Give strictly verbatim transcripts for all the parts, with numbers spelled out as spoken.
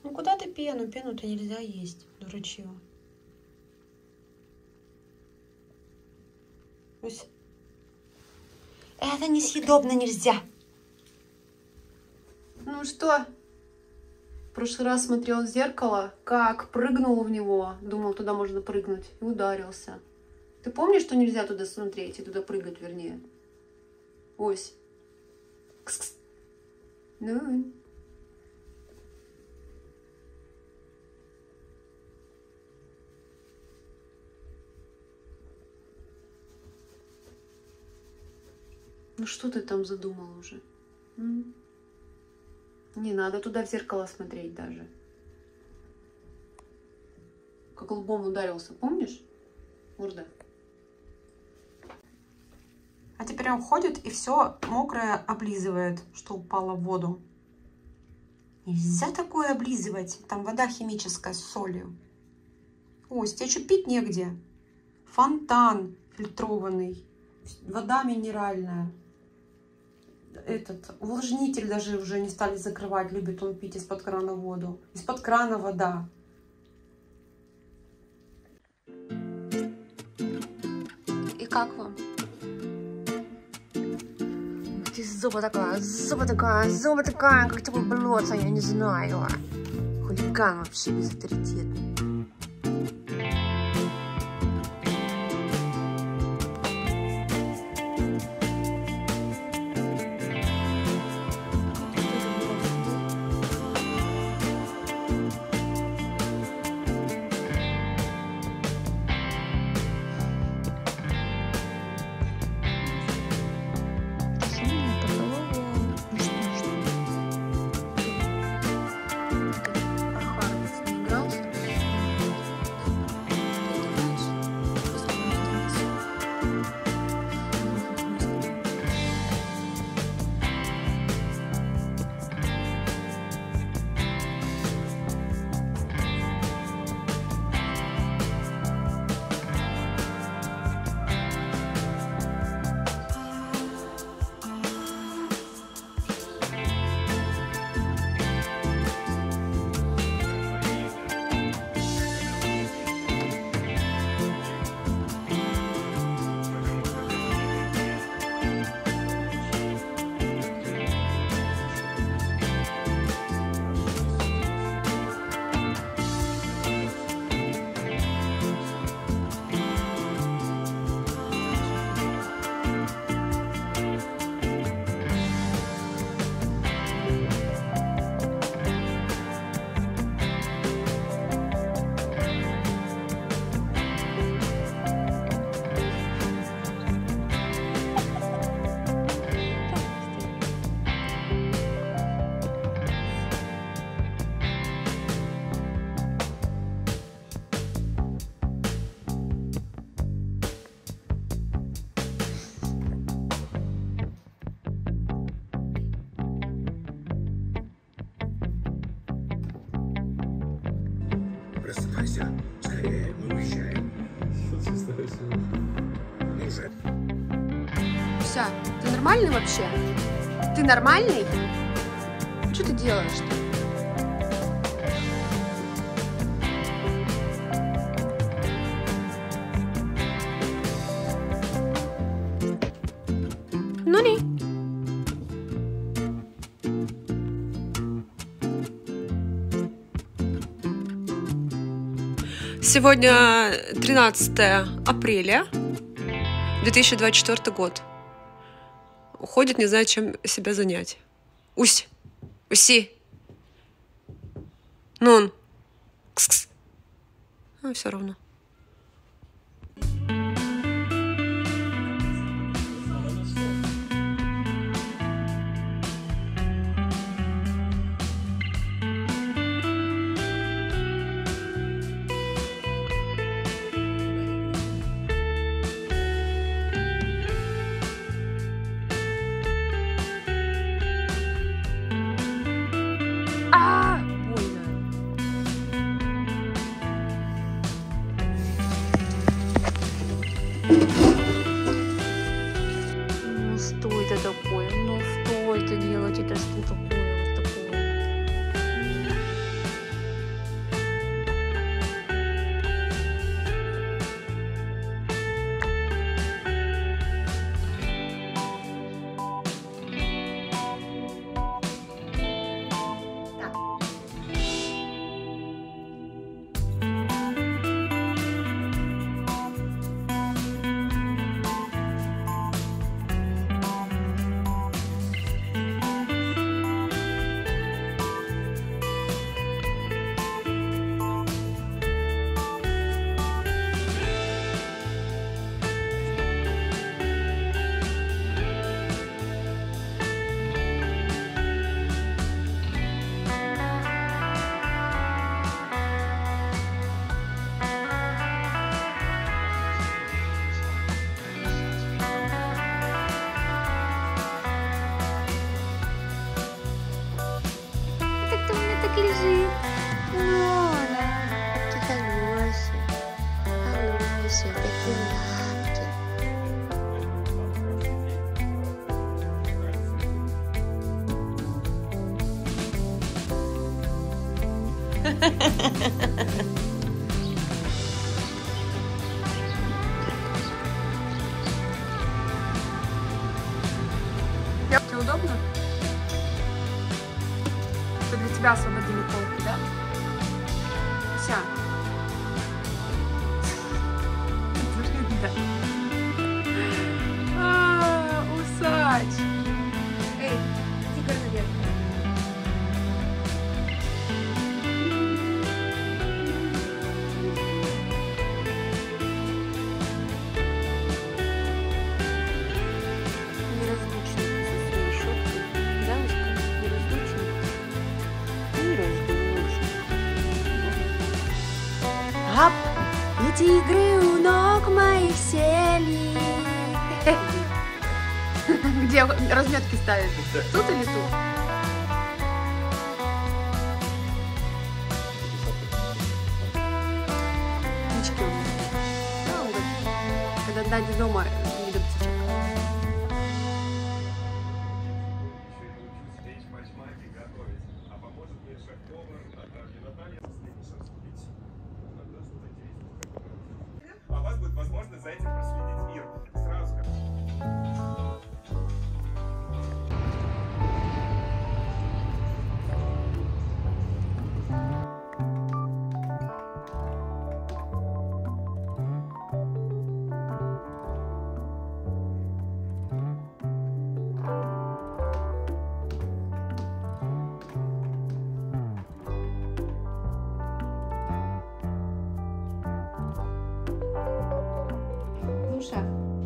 Ну куда ты пену? Пену-то нельзя есть, дурачье. Это несъедобно, нельзя. Ну что? В прошлый раз смотрел в зеркало, как прыгнул в него. Думал, туда можно прыгнуть. И ударился. Ты помнишь, что нельзя туда смотреть и туда прыгать, вернее? Ось. Кс-кс. Ну. Ну что ты там задумал уже? М? Не надо туда в зеркало смотреть даже. Как лбом ударился, помнишь? Морда. А теперь он ходит и все мокрое облизывает, что упало в воду. Нельзя такое облизывать. Там вода химическая с солью. Ой, тебе что, пить негде? Фонтан фильтрованный. Вода минеральная. Этот увлажнитель даже уже не стали закрывать. Любит он пить из-под крана воду. Из-под крана вода. И как вам? Ты зуба такая, зуба такая, зуба такая, как тебе блоться, я не знаю. Хулиган вообще безавторитетный. Просыпайся, скорее, мы уезжаем. Вся, ты нормальный вообще? Ты нормальный? Что ты делаешь-то? Ну не. Сегодня тринадцатое апреля, две тысячи двадцать четвёртый год. Уходит, не знаю, чем себя занять. Усь, уси. Нун. Кс-кс. А, все равно. А, больно. лежит. Нора. Ты хороший. Хороший, такие лапки. Тебе удобно? Это для тебя освободили полки, да? Вся. А, усач. Эй, иди-ка наверх. Ап, эти игры у ног моих сели. Где разметки ставишь? Тут или тут? Птички у меня. Ну, вот, когда Надя дома не до птичек. А у вас будет возможность за этим проследить мир. Сразу скажу. Душа.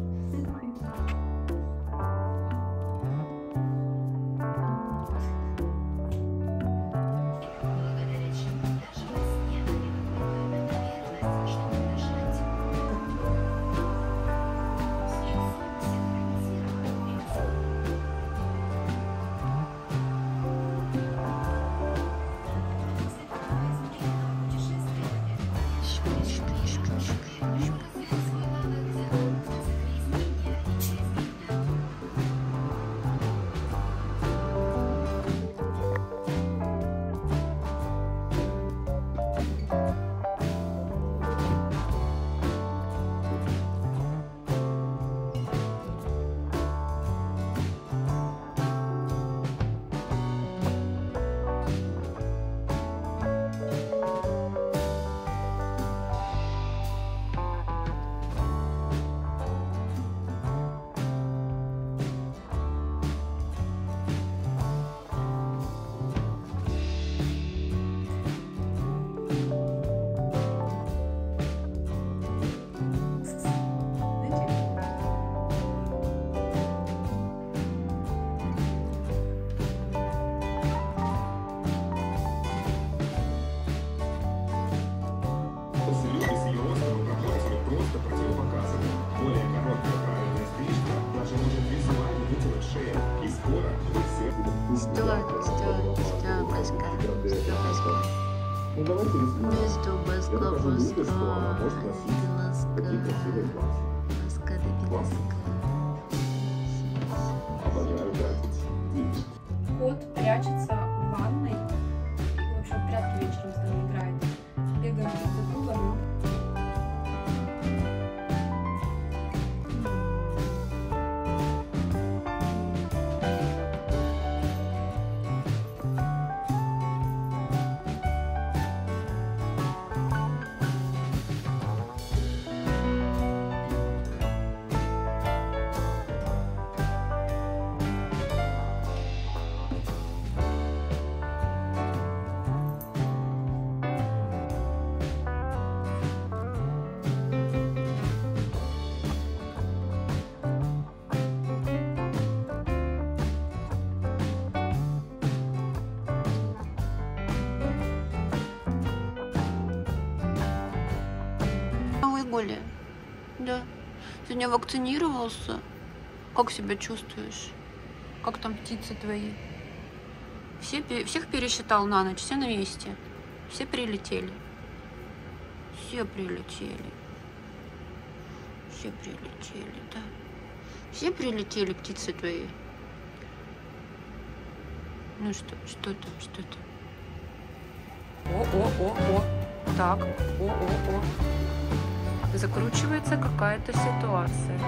Ну давайте рискнем. Без дубаска, Я покажу Люде, что она воска, может носить такие красивые платья. воска до Классно. Обожаю тратить. Кот прячется в ванной. И, в общем, в прятки вечером с нами играет. Бегаем друг за другом. Более. Да. Сегодня вакцинировался. Как себя чувствуешь? Как там птицы твои? Все, всех пересчитал на ночь, все на месте. Все прилетели. Все прилетели. Все прилетели, да. Все прилетели, птицы твои. Ну что, что там, что там? О-о-о-о. Так, о-о-о. Закручивается какая-то ситуация.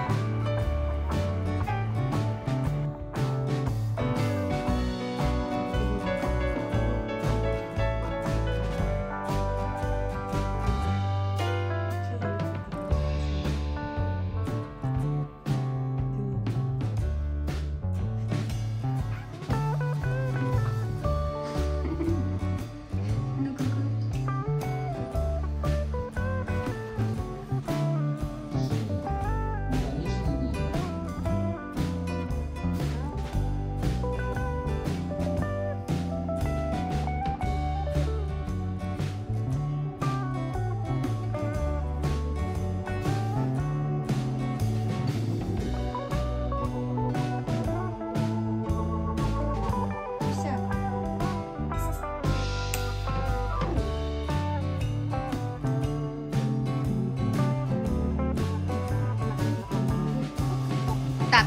Так.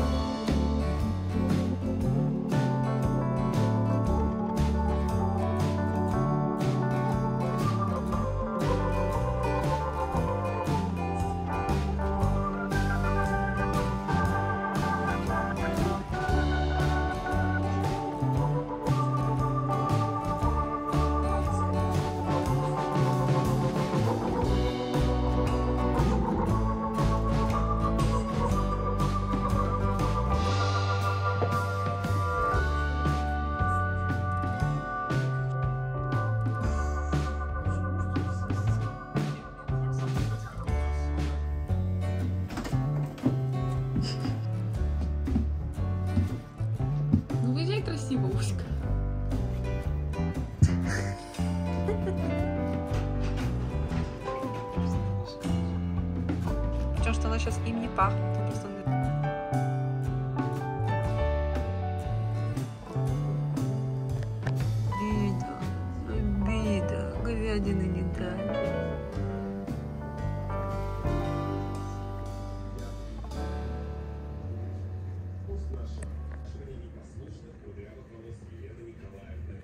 Ну, выезжай красиво, Уська. Причем, что она сейчас им не пахнет. Просто